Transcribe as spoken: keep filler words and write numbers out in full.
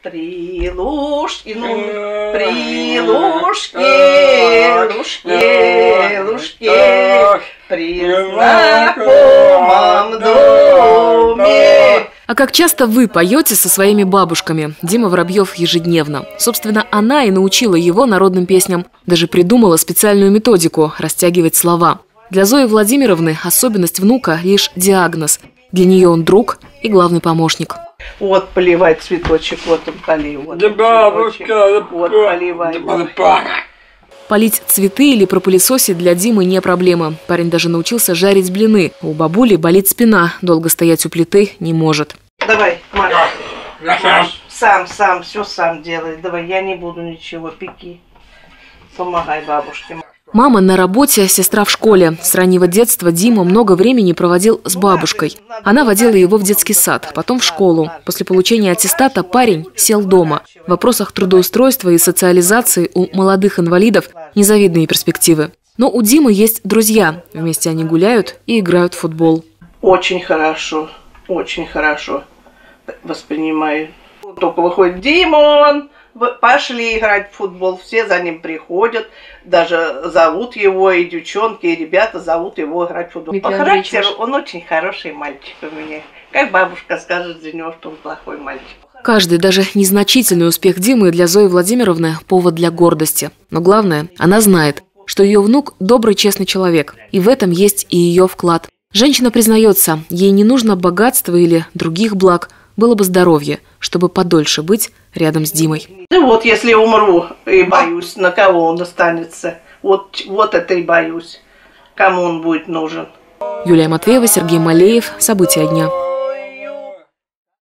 Прилушки, ну, прилушки, лушки, лушки, при знакомом доме. А как часто вы поете со своими бабушками? Дима Воробьев ежедневно. Собственно, она и научила его народным песням. Даже придумала специальную методику – растягивать слова. Для Зои Владимировны особенность внука – лишь диагноз. Для нее он друг и главный помощник. Вот поливай цветочек, вот он полив. Вот, да бабушка, вот поливай. Полить цветы или пропылесосить для Димы не проблема. Парень даже научился жарить блины. У бабули болит спина, долго стоять у плиты не может. Давай, Маша. Маш, сам, сам, все сам делай. Давай, я не буду ничего, пеки. Помогай бабушке. Мама на работе, сестра в школе. С раннего детства Дима много времени проводил с бабушкой. Она водила его в детский сад, потом в школу. После получения аттестата парень сел дома. В вопросах трудоустройства и социализации у молодых инвалидов незавидные перспективы. Но у Димы есть друзья. Вместе они гуляют и играют в футбол. Очень хорошо, очень хорошо воспринимаю. Только выходит Димон. Пошли играть в футбол, все за ним приходят, даже зовут его, и девчонки, и ребята зовут его играть в футбол. По характеру он очень хороший мальчик у меня. Как бабушка скажет за него, что он плохой мальчик. Каждый, даже незначительный успех Димы для Зои Владимировны – повод для гордости. Но главное, она знает, что ее внук – добрый, честный человек. И в этом есть и ее вклад. Женщина признается, ей не нужно богатства или других благ, было бы здоровье, чтобы подольше быть рядом с Димой. Ну вот, если умру и боюсь, на кого он останется. Вот, вот это и боюсь, кому он будет нужен. Юлия Матвеева, Сергей Малеев. События дня.